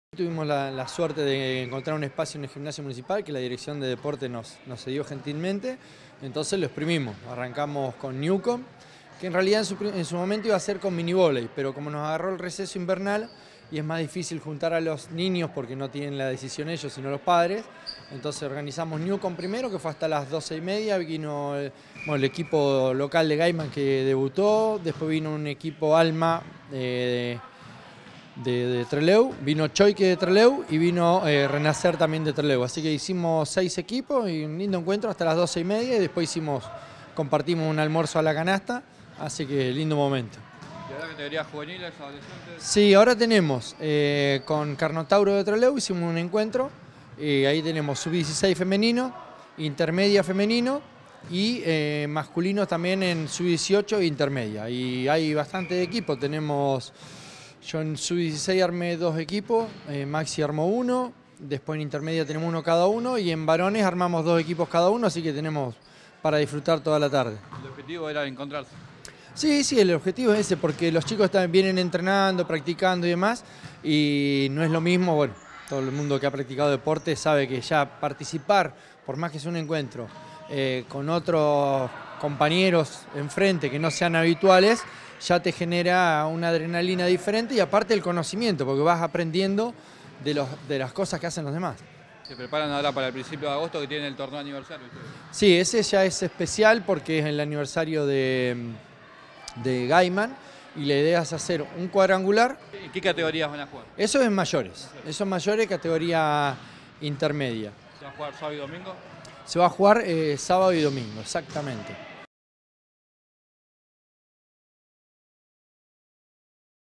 Tuvimos la suerte de encontrar un espacio en el gimnasio municipal que la dirección de deporte nos cedió gentilmente, entonces lo exprimimos. Arrancamos con Newcomb, que en realidad en su momento iba a ser con minivoley, pero como nos agarró el receso invernal y es más difícil juntar a los niños porque no tienen la decisión ellos sino los padres, entonces organizamos Newcomb primero, que fue hasta las 12:30, vino el equipo local de Gaiman que debutó, después vino un equipo Alma de Trelew, vino Choique de Trelew y vino Renacer también de Trelew. Así que hicimos 6 equipos y un lindo encuentro hasta las 12:30 y después compartimos un almuerzo a la canasta, así que lindo momento. ¿Y ahora categorías juveniles, adolescentes? Sí, ahora tenemos con Carnotauro de Trelew hicimos un encuentro, ahí tenemos sub-16 femenino, intermedia femenino y masculinos también en sub-18 e intermedia. Y hay bastante equipo, yo en sub-16 armé 2 equipos, Maxi armó 1, después en intermedia tenemos 1 cada uno y en varones armamos 2 equipos cada uno, así que tenemos para disfrutar toda la tarde. El objetivo era encontrarse. Sí, el objetivo es ese, porque los chicos vienen entrenando, practicando y demás, y no es lo mismo, bueno, todo el mundo que ha practicado deporte sabe que ya participar, por más que sea un encuentro, con otros compañeros enfrente que no sean habituales, ya te genera una adrenalina diferente y aparte el conocimiento, porque vas aprendiendo de las cosas que hacen los demás. Se preparan ahora para el principio de agosto que tienen el torneo aniversario. Sí, ese ya es especial porque es el aniversario de Gaiman y la idea es hacer un cuadrangular. ¿En qué categorías van a jugar? Eso es mayores, categoría intermedia. ¿Se va a jugar sábado y domingo? Se va a jugar sábado y domingo, exactamente.